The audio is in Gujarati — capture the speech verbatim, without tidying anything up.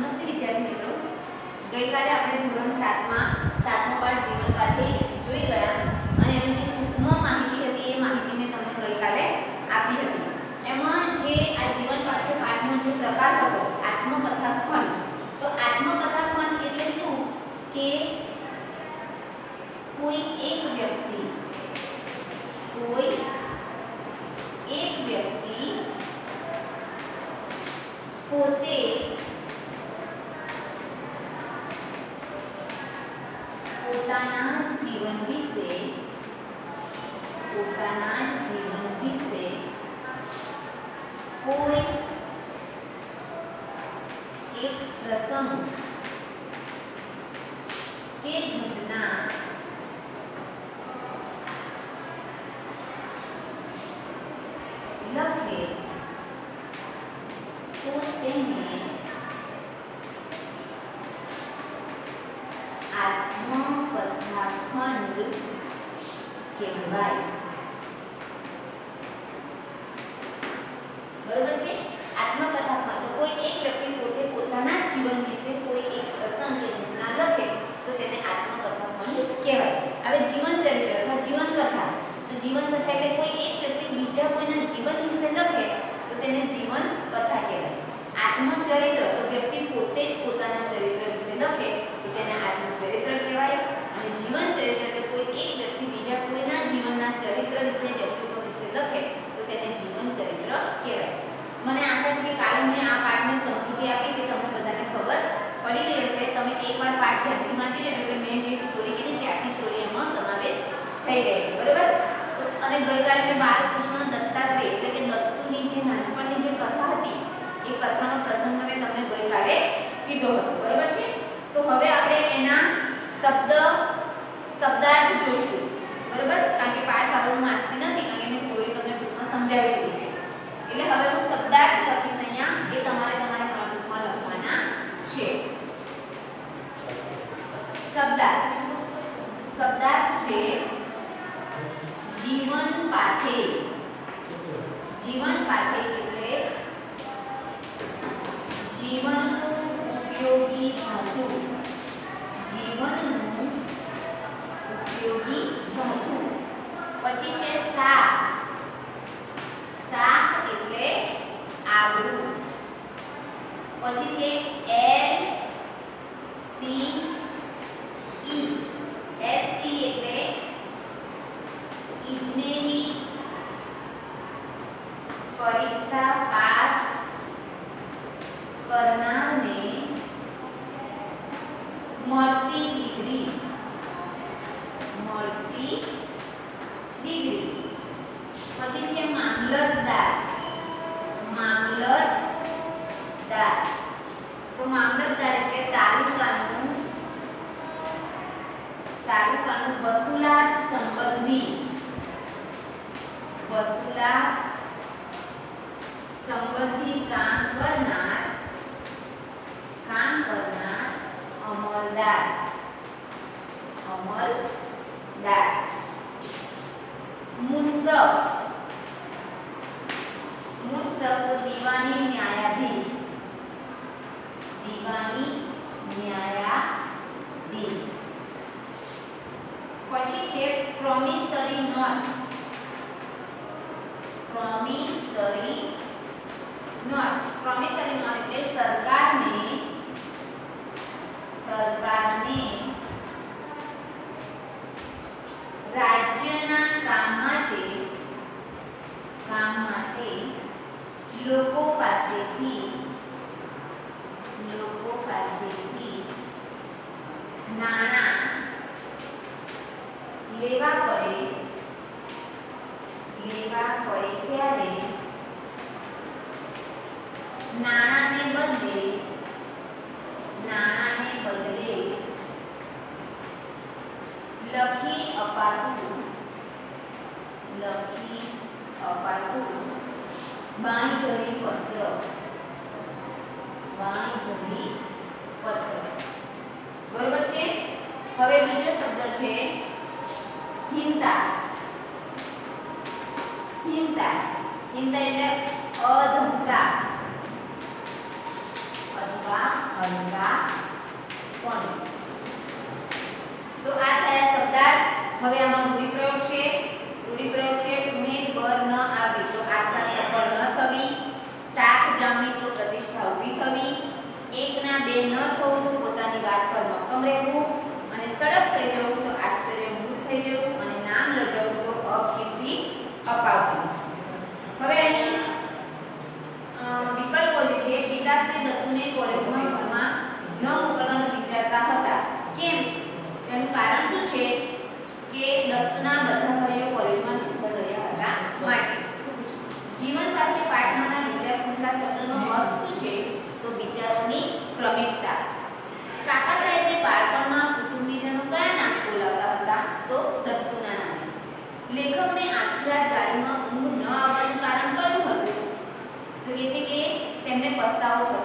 નમસ્તે વિદ્યાર્થી મિત્રો, ગઈકાલે આપણે ધોરણ સાત માં સાતમો પાઠ જીવન પાઠી જોઈ ગયા અને એની જે ટૂંકમાં માહિતી હતી એ માહિતી મેં તમને ગઈકાલે આપી હતી. એમાં જે આ જીવન પાઠ્ય પાઠનો જે પ્રકાર હતો આત્મકથા ખંડ, તો આત્મકથા ખંડ એટલે શું કે કોઈ એક વ્યક્તિ કોઈ એક વ્યક્તિ પોતે પોતાના જ જીવન વિશે પોતાના જ જીવન વિશે કોઈ એક પ્રસંગ કે ઘટના લખે તો તેને આત્મકથા ખંડ કહેવાય. બરોબર છે? આત્મકથા ખંડ કોઈ એક વ્યક્તિ પોતે પોતાના જીવન વિશે કોઈ એક પ્રસંગ કે ઘટના લખે તો તેને આત્મકથા ખંડ કહેવાય. હવે જીવન ચરિત્ર અથવા જીવન કથા, તો જીવન કથા એટલે કોઈ એક વ્યક્તિ બીજા કોઈના જીવન વિશે લખે તો તેને જીવન કથા કહેવાય. આત્મચરિત્ર તો વ્યક્તિ પોતે જ પોતાના ચરિત્ર વિશે લખે તો તેને આત્મચરિત્ર કહેવાય. અને જીવન ચરિત્ર એટલે કોઈ એક વ્યક્તિ બીજા કોઈના જીવનના ચરિત્ર વિશે વ્યક્તિત્વ વિશે લખે તો તેને જીવન ચરિત્ર કહેવાય. મને આશા છે કે કાલે મેં આ પાઠની સમજૂતી આપી કે તમને બધાને ખબર પડી ગઈ હશે. તમે એકવાર પાઠ ધ્યાનથી વાંચી લેજો એટલે મેં જે સ્ટોરી કીધી છે આખી સ્ટોરી એમાં સમાવેશ થઈ જાય છે. બરાબર? તો અને ગઈકાલે મેં બાલકૃષ્ણ દત્તાત્રેય એટલે કે દત્તુની જે નાનપણની જે કથા હતી એ કથાનો પ્રસંગ મેં તમને ગઈકાલે કીધો હતો. બરાબર છે? તો હવે આપણે એના શબ્દ શબ્દાર્થ જોઈશું. બરાબર? કારણ કે પાઠ હવે હું વાંચતી નથી કારણ કે મેં સ્ટોરી તમને ટૂંકમાં સમજાવી દીધી છે. એટલે હવે હું શબ્દાર્થ લખીશ અહીંયા, એ તમારે તમારા નોટબુકમાં લખવાના છે. શબ્દાર્થ શબ્દાર્થ છે જીવન પાઠે. જીવન પાઠે એટલે જીવનનું ઉપયોગી હતું. જીવનનું ઉપયોગી હતું. પછી છે શાક. શાક એટલે આવડું. પછી છે L C E. L C એટલે ઇજનેરી પરીક્ષા પાસ કરનારને મળતી ડિગ્રી. મળતી ડિગ્રી. પછી છે મામલતદાર. મામલતદાર તો મામલતદાર એટલે તાલુકાનું તાલુકાનું વસૂલાત સંબંધી વસૂલાત સંબંધી કામ કરનાર કામ કરનાર અમલદાર. અમલદાર. મુનસફ. મુનસફ તો દીવાની ન્યાયાધીશ. દીવાની ન્યાયાધીશ. પછી છે promissory note. Promissory note. Promissory note એટલે સરકારને સરકારને રાજ્યના કામ માટે કામ માટે લોકો પાસેથી લોકો પાસેથી નાણાં લેવા પડે લેવા પડે ત્યારે નાણાંને બદલે નાણાંને બદલે લખી અપાતું લખી અપાતું બાંયધરી પત્ર. બાંયધરી પત્ર. બરોબર છે? હવે બીજો શબ્દ છે હિંતા. હિંતા હિંતા એટલે અધમતા અથવા હવે આમાં રૂઢિપ્રયોગ છે રૂઢિપ્રયોગ છે ઉમેદ બર ન આવી તો આશા સફળ ન થવી, શાક જામવી તો પ્રતિષ્ઠા ઊભી થવી, એક ના બે ન થવું તો પોતાની વાત પર મક્કમ રહેવું, અને સડક થઈ જવું તો આશ્ચર્ય મૂળ થઈ જવું, અને નામ લજવું તો અકીર્તિ અપાવવી. હવે અહીં વિકલ્પો જે છે પિતાશ્રી દત્તુને કોલેજમાં ભણવા ન મોકલવાનું વિચારતા હતા. કેમ? તેનું કારણ શું છે કે દત્તુના બધા ભાઈઓ કોલેજમાં નિષ્ફળ રહ્યા હતા માટે. જીવન સાથે પાઠમાંના વિચાર શૃંખલા શબ્દનો અર્થ શું છે? તો વિચારોની ક્રમિકતા. કાકા સાહેબને બાળપણમાં કુટુંબીજનો કયા નામ બોલાવતા હતા? તો દત્તુના નામે. લેખકને આખી રાત ગાડીમાં ઊંઘ ન આવવાનું કારણ કયું હતું? તો કહે છે કે તેમને પસ્તાવો થતો